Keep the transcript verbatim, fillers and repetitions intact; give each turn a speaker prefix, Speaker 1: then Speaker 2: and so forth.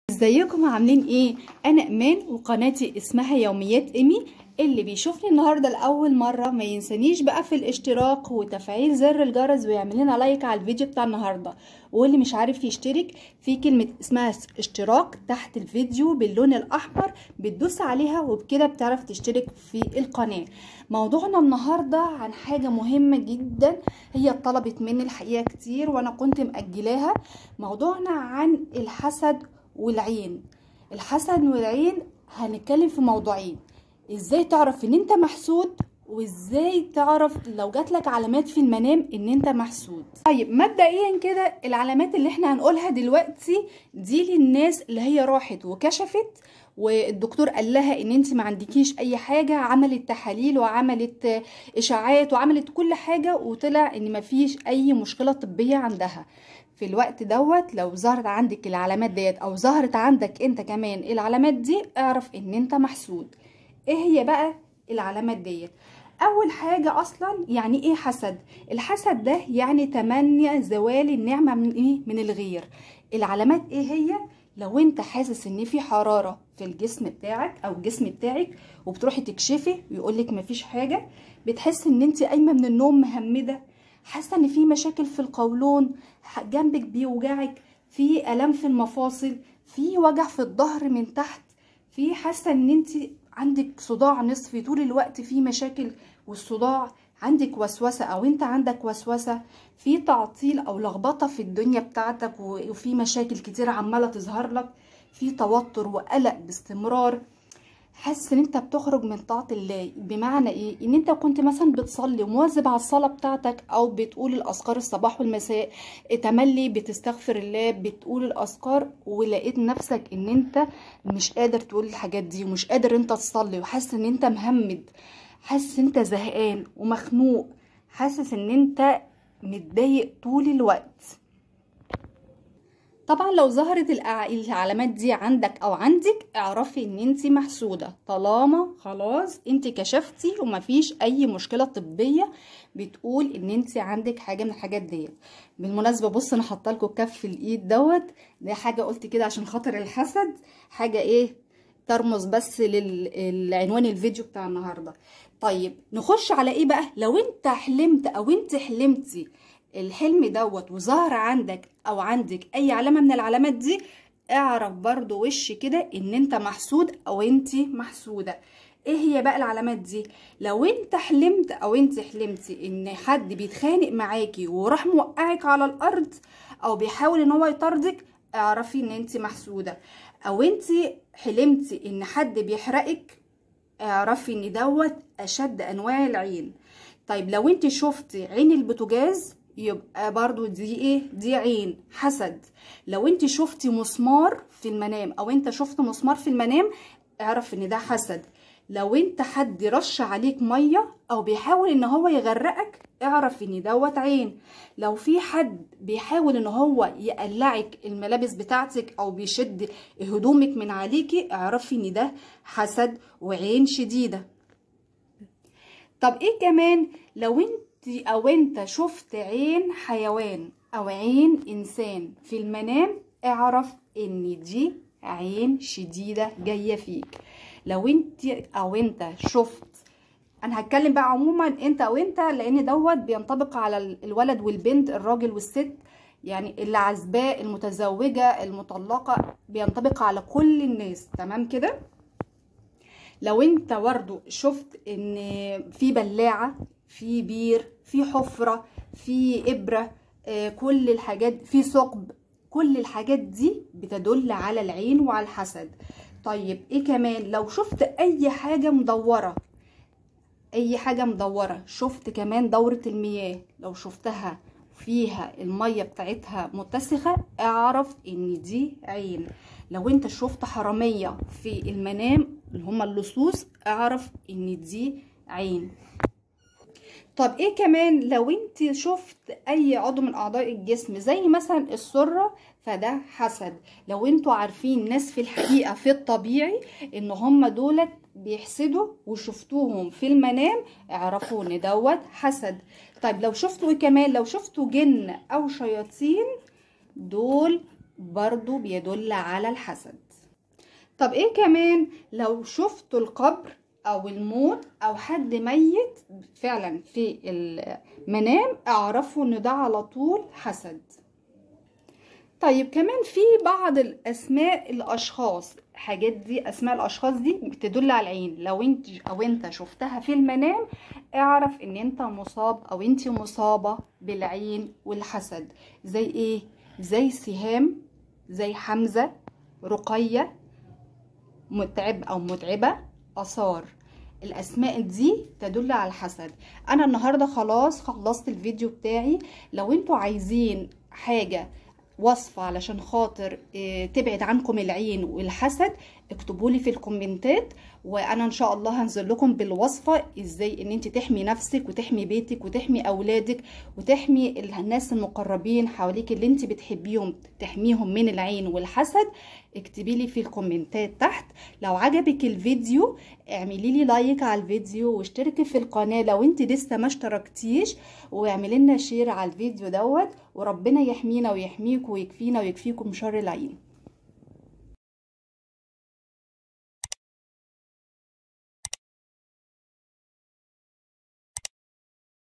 Speaker 1: ازيكم عاملين ايه؟ انا امان وقناتي اسمها يوميات ايمي. اللي بيشوفني النهارده لاول مره ما ينسانيش بقى في الاشتراك وتفعيل زر الجرس ويعمل لنا لايك على الفيديو بتاع النهارده. واللي مش عارف يشترك في كلمه اسمها اشتراك تحت الفيديو باللون الاحمر بتدوس عليها وبكده بتعرف تشترك في القناه. موضوعنا النهارده عن حاجه مهمه جدا، هي طلبت مني الحقيقه كتير وانا كنت مأجلاها. موضوعنا عن الحسد والعين. الحسد والعين هنتكلم في موضوعين: ازاي تعرف ان انت محسود، وازاي تعرف لو جاتلك علامات في المنام ان انت محسود. طيب مبدئيا كده العلامات اللي احنا هنقولها دلوقتي دي للناس اللي هي راحت وكشفت والدكتور قال لها ان انت ما عندكيش اي حاجه، عملت تحاليل وعملت اشاعات وعملت كل حاجه وطلع ان ما فيش اي مشكله طبيه عندها. في الوقت دوت لو ظهرت عندك العلامات ديت او ظهرت عندك انت كمان العلامات دي، اعرف ان انت محسود. ايه هي بقى العلامات ديت؟ اول حاجة اصلا يعني ايه حسد؟ الحسد ده يعني تمني زوال النعمة من ايه؟ من الغير. العلامات ايه هي؟ لو انت حاسس ان في حرارة في الجسم بتاعك او الجسم بتاعك وبتروحي تكشفي ويقولك مفيش حاجة، بتحس ان انت قايمة من النوم مهمدة، حاسه ان في مشاكل في القولون، جنبك بيوجعك، في الام في المفاصل، في وجع في الظهر من تحت، في حاسه ان انت عندك صداع نصفي طول الوقت، في مشاكل والصداع، عندك وسوسه او انت عندك وسوسه، في تعطيل او لخبطه في الدنيا بتاعتك وفي مشاكل كتير عماله تظهر لك، في توتر وقلق باستمرار، حاسس ان انت بتخرج من طاعة الله. بمعنى ايه؟ ان انت كنت مثلا بتصلي ومواظب على الصلاة بتاعتك او بتقول الاذكار الصباح والمساء، تملي بتستغفر الله، بتقول الاذكار، ولقيت نفسك ان انت مش قادر تقول الحاجات دي ومش قادر انت تصلي، وحاسس ان انت مهمد، حاسس ان انت زهقان ومخنوق، حاسس ان انت متضايق طول الوقت. طبعا لو ظهرت العلامات دي عندك او عندك، اعرفي ان انت محسودة، طالما خلاص انت كشفتي ومفيش اي مشكلة طبية بتقول ان انت عندك حاجة من الحاجات ديت. بالمناسبة بص انا حاطه لكم كف الايد دوت، ده حاجة قلت كده عشان خاطر الحسد، حاجة ايه ترمز بس للعنوان الفيديو بتاع النهاردة. طيب نخش على ايه بقى؟ لو انت حلمت او انت حلمتي الحلم دوت وظهر عندك او عندك اي علامة من العلامات دي، اعرف برضو وش كده ان انت محسود او انت محسودة. ايه هي بقى العلامات دي؟ لو انت حلمت او انت حلمتي ان حد بيتخانق معاكي وراح موقعك على الارض او بيحاول ان هو يطاردك، اعرفي ان انت محسودة. او انت حلمتي ان حد بيحرقك، اعرفي ان دوت اشد انواع العين. طيب لو انت شفتي عين البوتاجاز، يبقى برضو دي ايه؟ دي عين حسد. لو انت شفتي مسمار في المنام او انت شفت مسمار في المنام، اعرف ان ده حسد. لو انت حد رش عليك ميه او بيحاول ان هو يغرقك، اعرف ان دوت عين. لو في حد بيحاول ان هو يقلعك الملابس بتاعتك او بيشد هدومك من عليكي، اعرفي ان ده حسد وعين شديدة. طب ايه كمان؟ لو انت او انت شفت عين حيوان او عين انسان في المنام، اعرف ان دي عين شديدة جاية فيك. لو انت او انت شفت، انا هتكلم بقى عموما انت او انت لان دوت بينطبق على الولد والبنت، الراجل والست، يعني اللي عزباء، المتزوجة، المطلقة، بينطبق على كل الناس، تمام كده؟ لو انت برضو شفت ان في بلاعة، في بير، في حفرة، في ابرة، آه كل الحاجات، في ثقب، كل الحاجات دي بتدل على العين وعلى الحسد. طيب ايه كمان؟ لو شفت اي حاجة مدورة، اي حاجة مدورة، شفت كمان دورة المياه، لو شفتها فيها المية بتاعتها متسخة، اعرف ان دي عين. لو انت شفت حرامية في المنام اللي هما اللصوص، اعرف ان دي عين. طب ايه كمان؟ لو انت شفت اي عضو من اعضاء الجسم زي مثلا السرة، فده حسد. لو انتوا عارفين ناس في الحقيقة في الطبيعي ان هم دولت بيحسدوا وشفتوهم في المنام، اعرفوا ان دوت حسد. طيب لو شفتوا ايه كمان؟ لو شفتوا جن او شياطين، دول برضو بيدل على الحسد. طب ايه كمان؟ لو شفتوا القبر او الموت او حد ميت فعلا في المنام، اعرفوا ان ده على طول حسد. طيب كمان في بعض الاسماء الاشخاص، حاجات دي اسماء الاشخاص دي بتدل على العين، لو انت او انت شفتها في المنام اعرف ان انت مصاب او انت مصابة بالعين والحسد. زي ايه؟ زي سهام، زي حمزة، رقية، متعب او متعبة، اثار. الاسماء دي تدل على الحسد. انا النهاردة خلاص خلصت الفيديو بتاعي. لو انتوا عايزين حاجة وصفة علشان خاطر تبعد عنكم العين والحسد، اكتبوا لي في الكومنتات، وانا ان شاء الله هنزل لكم بالوصفة ازاي ان انت تحمي نفسك وتحمي بيتك وتحمي اولادك وتحمي الناس المقربين حواليك اللي انت بتحبيهم، تحميهم من العين والحسد. اكتبي لي في الكومنتات تحت. لو عجبك الفيديو اعملي لي لايك على الفيديو واشتركي في القناة لو انت لسه ما اشتركتيش، واعملي لنا شير على الفيديو دوت. وربنا يحمينا ويحميكم ويكفينا ويكفيكم شر العين.